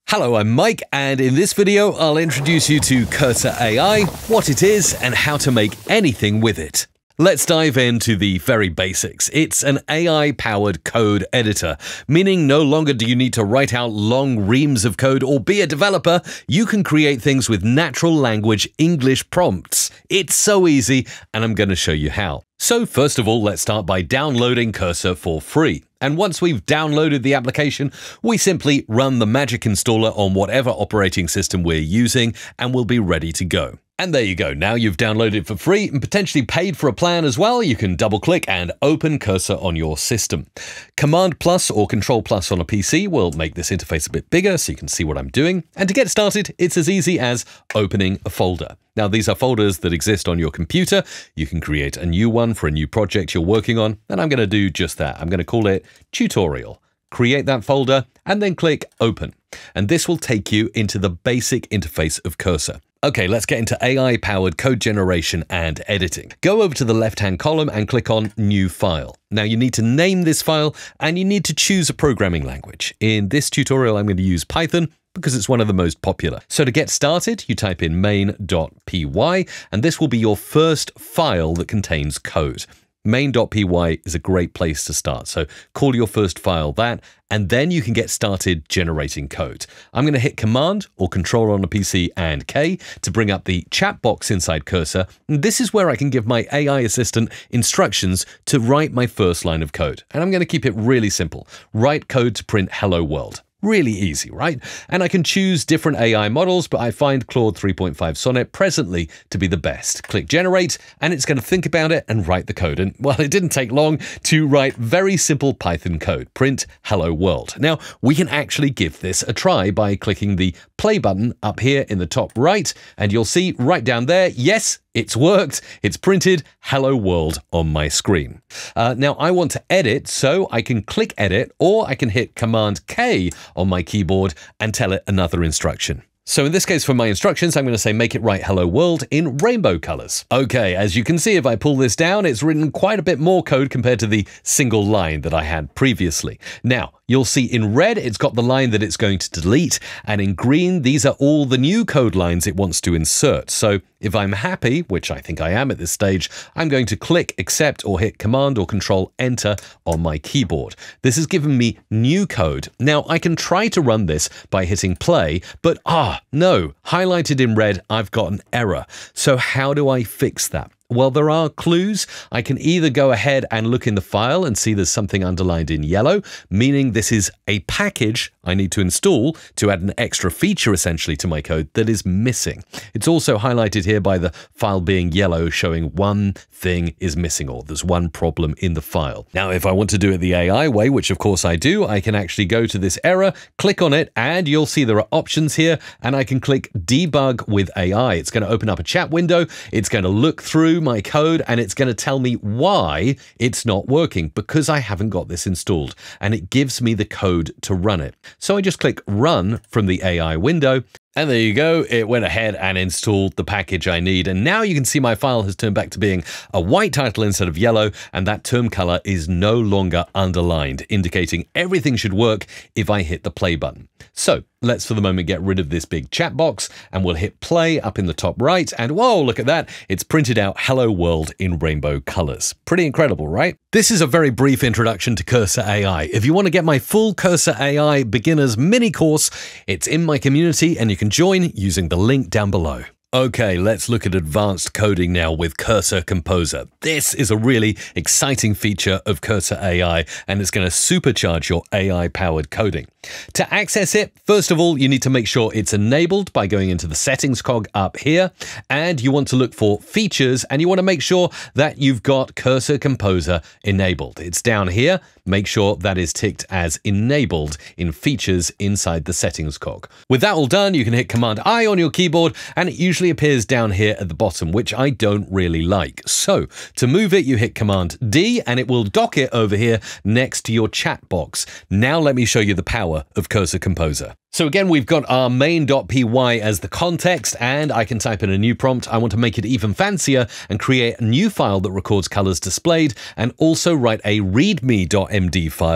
Hello, I'm Mike, and in this video, I'll introduce you to Cursor AI, what it is, and how to make anything with it. Let's dive into the very basics. It's an AI-powered code editor, meaning no longer do you need to write out long reams of code or be a developer. You can create things with natural language English prompts. It's so easy, and I'm going to show you how. So first of all, let's start by downloading Cursor for free. And once we've downloaded the application, we simply run the magic installer on whatever operating system we're using, and we'll be ready to go. And there you go. Now you've downloaded for free and potentially paid for a plan as well. You can double click and open Cursor on your system. Command plus or Control plus on a PC will make this interface a bit bigger so you can see what I'm doing. And to get started, it's as easy as opening a folder. Now, these are folders that exist on your computer. You can create a new one for a new project you're working on. And I'm going to do just that. I'm going to call it Tutorial. Create that folder and then click Open. And this will take you into the basic interface of Cursor. Okay, let's get into AI-powered code generation and editing. Go over to the left-hand column and click on New File. Now you need to name this file and you need to choose a programming language. In this tutorial, I'm going to use Python because it's one of the most popular. So to get started, you type in main.py and this will be your first file that contains code. Main.py is a great place to start. So call your first file that, and then you can get started generating code. I'm going to hit Command or Control on a PC and K to bring up the chat box inside Cursor. And this is where I can give my AI assistant instructions to write my first line of code. And I'm going to keep it really simple. Write code to print Hello World. Really easy, right? And I can choose different AI models, but I find Claude 3.5 Sonnet presently to be the best. Click Generate, and it's going to think about it and write the code. And, well, it didn't take long to write very simple Python code. Print Hello World. Now, we can actually give this a try by clicking the play button up here in the top right, and you'll see right down there, yes, it's worked. It's printed Hello World on my screen. Now I want to edit, so I can click Edit, or I can hit Command K on my keyboard and tell it another instruction. So in this case, for my instructions, I'm going to say make it write Hello World in rainbow colors. Okay, as you can see, if I pull this down, it's written quite a bit more code compared to the single line that I had previously. Now, you'll see in red, it's got the line that it's going to delete, and in green, these are all the new code lines it wants to insert. So if I'm happy, which I think I am at this stage, I'm going to click Accept or hit Command or Control Enter on my keyboard. This has given me new code. Now, I can try to run this by hitting play, but no, highlighted in red, I've got an error. So how do I fix that? Well, there are clues. I can either go ahead and look in the file and see there's something underlined in yellow, meaning this is a package I need to install to add an extra feature essentially to my code that is missing. It's also highlighted here by the file being yellow, showing one thing is missing or there's one problem in the file. Now, if I want to do it the AI way, which of course I do, I can actually go to this error, click on it, and you'll see there are options here, and I can click Debug with AI. It's going to open up a chat window. It's going to look through my code and it's going to tell me why it's not working, because I haven't got this installed, and it gives me the code to run it. So I just click Run from the AI window, and there you go. It went ahead and installed the package I need. And now you can see my file has turned back to being a white title instead of yellow, and that term color is no longer underlined, indicating everything should work if I hit the play button. So let's for the moment get rid of this big chat box, and we'll hit play up in the top right. And whoa, look at that. It's printed out Hello World in rainbow colors. Pretty incredible, right? This is a very brief introduction to Cursor AI. If you want to get my full Cursor AI beginners mini course, it's in my community and you can join using the link down below. Okay, let's look at advanced coding now with Cursor Composer. This is a really exciting feature of Cursor AI, and it's going to supercharge your AI-powered coding. To access it, first of all, you need to make sure it's enabled by going into the settings cog up here, and you want to look for features, and you want to make sure that you've got Cursor Composer enabled. It's down here. Make sure that is ticked as enabled in features inside the settings cog. With that all done, you can hit Command I on your keyboard, and it usually appears down here at the bottom, which I don't really like. So to move it, you hit Command D, and it will dock it over here next to your chat box. Now let me show you the power of Cursor Composer. So again, we've got our main.py as the context, and I can type in a new prompt. I want to make it even fancier and create a new file that records colors displayed, and also write a readme.md file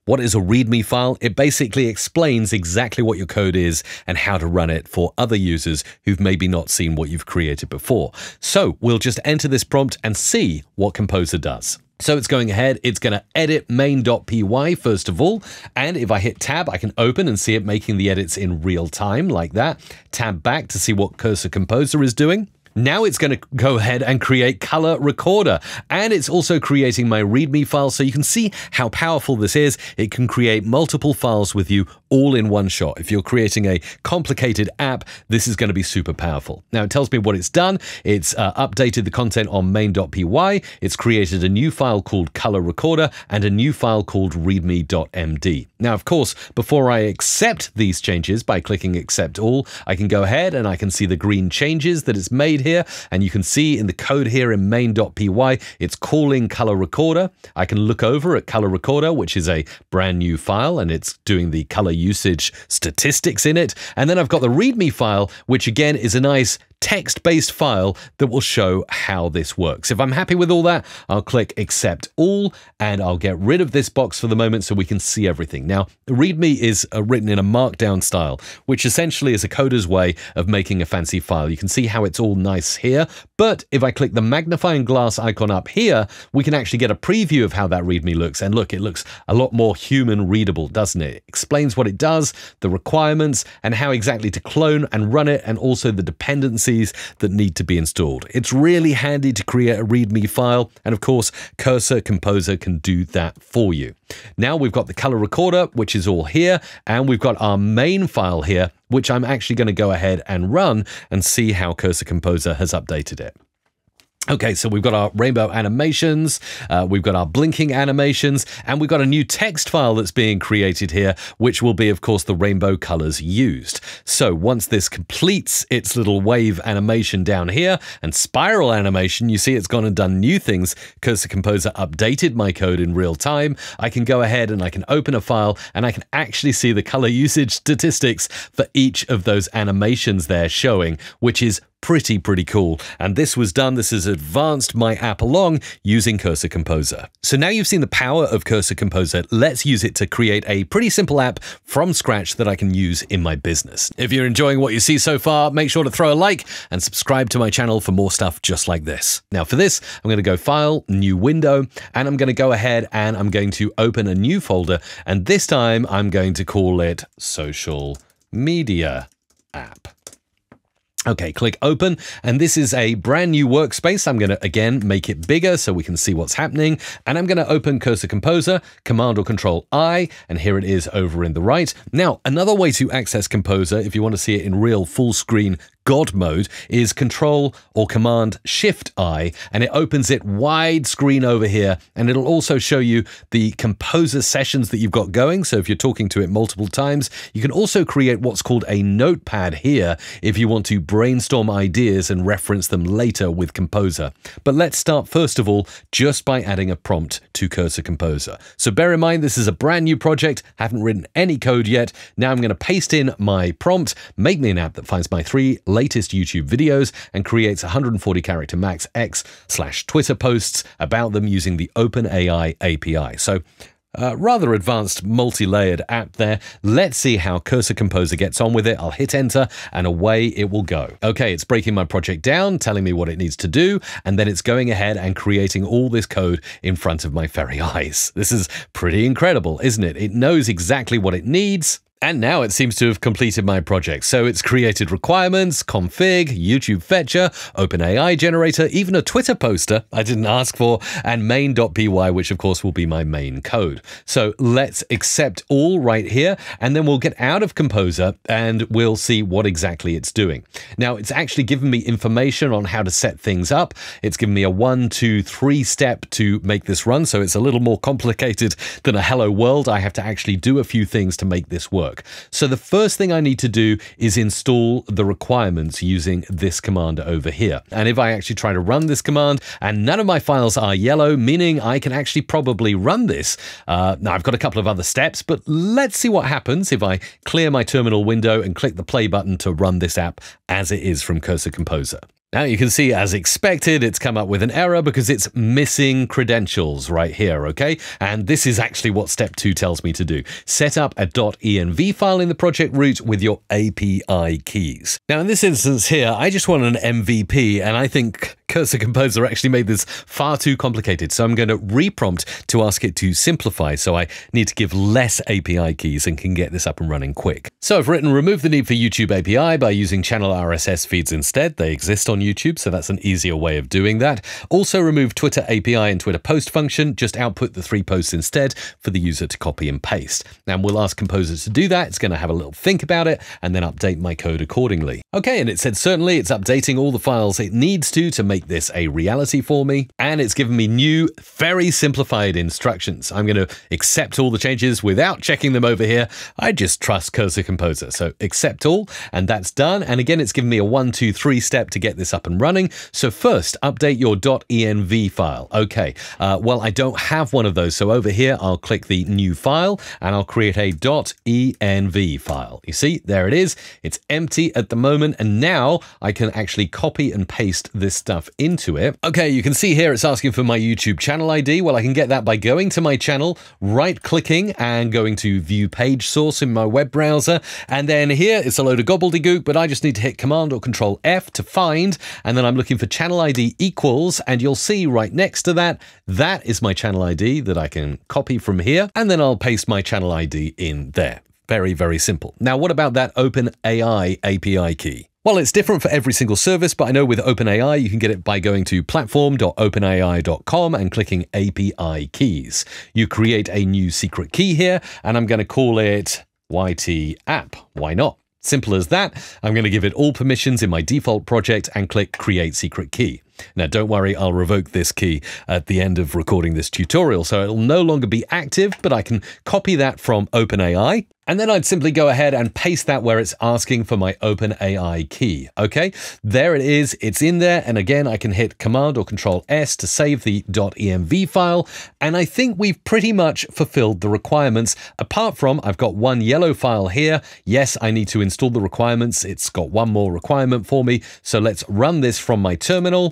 What is a README file? It basically explains exactly what your code is and how to run it for other users who've maybe not seen what you've created before. So we'll just enter this prompt and see what Composer does. So it's going ahead, it's going to edit main.py first of all, and if I hit tab, I can open and see it making the edits in real time like that. Tab back to see what Cursor Composer is doing. Now it's going to go ahead and create Color Recorder, and it's also creating my README file, so you can see how powerful this is. It can create multiple files with you all in one shot. If you're creating a complicated app, this is going to be super powerful. Now it tells me what it's done. It's updated the content on main.py. It's created a new file called Color Recorder and a new file called readme.md. Now, of course, before I accept these changes by clicking accept all, I can go ahead and I can see the green changes that it's made here, and you can see in the code here in main.py, it's calling Color Recorder. I can look over at Color Recorder, which is a brand new file, and it's doing the color usage statistics in it. And then I've got the README file, which again is a nice text-based file that will show how this works. If I'm happy with all that, I'll click accept all, and I'll get rid of this box for the moment so we can see everything. Now, README is written in a markdown style, which essentially is a coder's way of making a fancy file. You can see how it's all nice here, but if I click the magnifying glass icon up here, we can actually get a preview of how that README looks. And look, it looks a lot more human readable, doesn't it? It explains what it does, the requirements, and how exactly to clone and run it, and also the dependencies that need to be installed. It's really handy to create a README file, and of course, Cursor Composer can do that for you. Now we've got the Color Recorder, which is all here, and we've got our main file here, which I'm actually going to go ahead and run and see how Cursor Composer has updated it. Okay, so we've got our rainbow animations, we've got our blinking animations, and we've got a new text file that's being created here, which will be, of course, the rainbow colors used. So once this completes its little wave animation down here and spiral animation, you see it's gone and done new things. Cursor Composer updated my code in real time. I can go ahead and I can open a file and I can actually see the color usage statistics for each of those animations there showing, which is pretty cool. And this was done, this has advanced my app along using Cursor Composer. So now you've seen the power of Cursor Composer, let's use it to create a pretty simple app from scratch that I can use in my business. If you're enjoying what you see so far, make sure to throw a like and subscribe to my channel for more stuff just like this. Now for this, I'm going to go File, New Window, and I'm going to go ahead and I'm going to open a new folder, and this time I'm going to call it Social Media App. Okay, click open, and this is a brand new workspace. I'm going to, again, make it bigger so we can see what's happening, and I'm going to open Cursor Composer, Command or Control I, and here it is over in the right. Now, another way to access Composer, if you want to see it in real full screen God mode, is Control or Command Shift I, and it opens it widescreen over here, and it'll also show you the Composer sessions that you've got going. So if you're talking to it multiple times, you can also create what's called a notepad here if you want to brainstorm ideas and reference them later with Composer. But let's start first of all just by adding a prompt to Cursor Composer. So bear in mind, this is a brand new project, haven't written any code yet. Now I'm going to paste in my prompt, make me an app that finds my 3 latest YouTube videos and creates 140 character max X/Twitter posts about them using the OpenAI API. So rather advanced multi-layered app there. Let's see how Cursor Composer gets on with it. I'll hit enter and away it will go. Okay, it's breaking my project down, telling me what it needs to do, and then it's going ahead and creating all this code in front of my very eyes. This is pretty incredible, isn't it? It knows exactly what it needs. And now it seems to have completed my project. So it's created requirements, config, YouTube fetcher, OpenAI generator, even a Twitter poster I didn't ask for, and main.py, which of course will be my main code. So let's accept all right here, and then we'll get out of Composer and we'll see what exactly it's doing. Now it's actually given me information on how to set things up. It's given me a 1, 2, 3 step to make this run. So it's a little more complicated than a hello world. I have to actually do a few things to make this work. So the first thing I need to do is install the requirements using this command over here. And if I actually try to run this command, and none of my files are yellow, meaning I can actually probably run this. Now I've got a couple of other steps, but let's see what happens if I clear my terminal window and click the play button to run this app as it is from Cursor Composer. Now you can see, as expected, it's come up with an error because it's missing credentials right here, okay? And this is actually what step 2 tells me to do. Set up a .env file in the project root with your API keys. Now in this instance here, I just want an MVP, and I think Cursor Composer actually made this far too complicated, so I'm going to reprompt to ask it to simplify, so I need to give less API keys and can get this up and running quick. So I've written remove the need for YouTube API by using channel RSS feeds instead. They exist on YouTube, so that's an easier way of doing that. Also remove Twitter API and Twitter post function, just output the 3 posts instead for the user to copy and paste. And we'll ask Composer to do that. It's going to have a little think about it and then update my code accordingly. Okay, and it said certainly it's updating all the files it needs to make this a reality for me, and it's given me new, very simplified instructions. I'm going to accept all the changes without checking them over here. I just trust Cursor Composer, so accept all, and that's done. And again, it's given me a 1, 2, 3 step to get this up and running. So first, update your .env file. Okay, well, I don't have one of those, so over here, I'll click the new file, and I'll create a .env file. You see, there it is. It's empty at the moment, and now I can actually copy and paste this stuff into it. Okay, you can see here it's asking for my YouTube channel ID. Well, I can get that by going to my channel, right-clicking, and going to View Page Source in my web browser. And then here it's a load of gobbledygook, but I just need to hit Command or Control F to find, and then I'm looking for channel ID equals, and you'll see right next to that, that is my channel ID that I can copy from here, and then I'll paste my channel ID in there. Very, very simple. Now, what about that OpenAI API key? Well, it's different for every single service, but I know with OpenAI, you can get it by going to platform.openai.com and clicking API keys. You create a new secret key here, and I'm going to call it YT app. Why not? Simple as that. I'm going to give it all permissions in my default project and click Create Secret Key. Now, don't worry, I'll revoke this key at the end of recording this tutorial, so it'll no longer be active, but I can copy that from OpenAI, and then I'd simply go ahead and paste that where it's asking for my OpenAI key. Okay, there it is, it's in there, and again, I can hit Command or Control S to save the .env file, and I think we've pretty much fulfilled the requirements, apart from I've got one yellow file here. Yes, I need to install the requirements. It's got one more requirement for me, so let's run this from my terminal.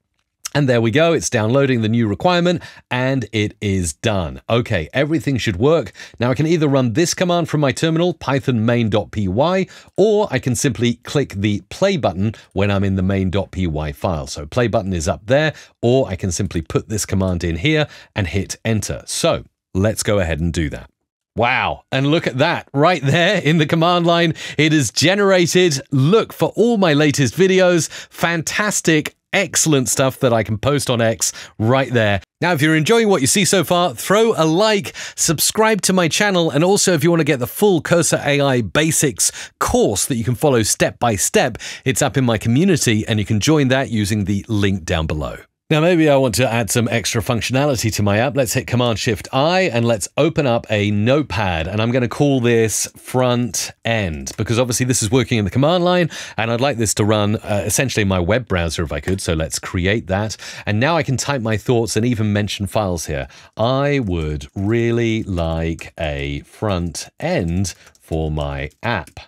And there we go, it's downloading the new requirement, and it is done. Okay, everything should work. Now I can either run this command from my terminal, python main.py, or I can simply click the play button when I'm in the main.py file. So play button is up there, or I can simply put this command in here and hit enter. So let's go ahead and do that. Wow, and look at that, right there in the command line, it is generated. Look, for all my latest videos, fantastic, excellent stuff that I can post on X right there. Now, if you're enjoying what you see so far, throw a like, subscribe to my channel, and also if you want to get the full Cursor AI Basics course that you can follow step by step, it's up in my community, and you can join that using the link down below. Now, maybe I want to add some extra functionality to my app. Let's hit Command-Shift-I and let's open up a notepad. And I'm going to call this front end because obviously this is working in the command line and I'd like this to run essentially in my web browser if I could. So let's create that. And now I can type my thoughts and even mention files here. I would really like a front end for my app.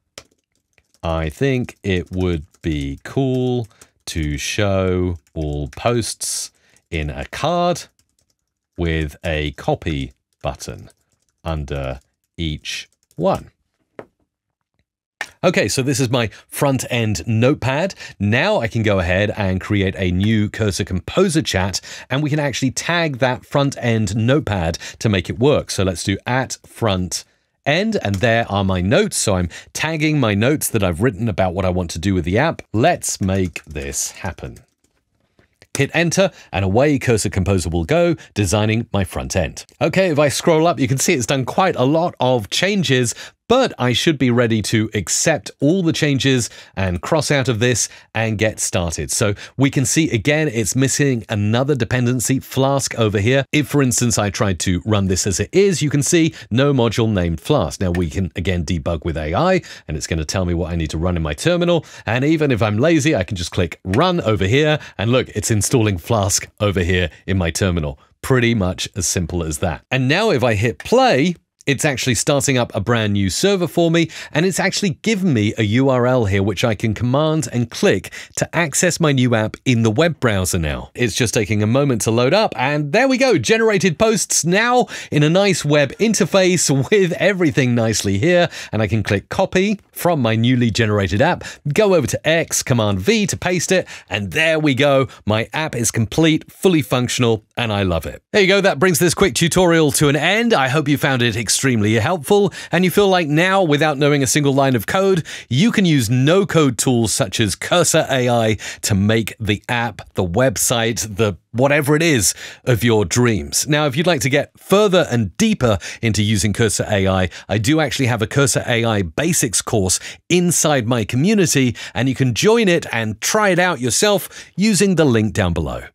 I think it would be cool to show all posts in a card with a copy button under each one. Okay, so this is my front-end notepad. Now I can go ahead and create a new Cursor Composer chat, and we can actually tag that front-end notepad to make it work. So let's do @front end, and there are my notes. So I'm tagging my notes that I've written about what I want to do with the app. Let's make this happen. Hit enter and away Cursor Composer will go, designing my front end. Okay, if I scroll up, you can see it's done quite a lot of changes, but I should be ready to accept all the changes and cross out of this and get started. So we can see again, it's missing another dependency, Flask over here. If, for instance, I tried to run this as it is, you can see no module named Flask. Now we can again debug with AI and it's going to tell me what I need to run in my terminal. And even if I'm lazy, I can just click run over here and look, it's installing Flask over here in my terminal. Pretty much as simple as that. And now if I hit play, It's actually starting up a brand new server for me, and it's actually given me a URL here which I can command and click to access my new app in the web browser now. It's just taking a moment to load up, and there we go, generated posts now in a nice web interface with everything nicely here, and I can click copy from my newly generated app, go over to X, Command V to paste it, and there we go. My app is complete, fully functional, and I love it. There you go, that brings this quick tutorial to an end. I hope you found it extremely helpful, and you feel like now, without knowing a single line of code, you can use no-code tools such as Cursor AI to make the app, the website, the whatever it is of your dreams. Now, if you'd like to get further and deeper into using Cursor AI, I do actually have a Cursor AI Basics course inside my community, and you can join it and try it out yourself using the link down below.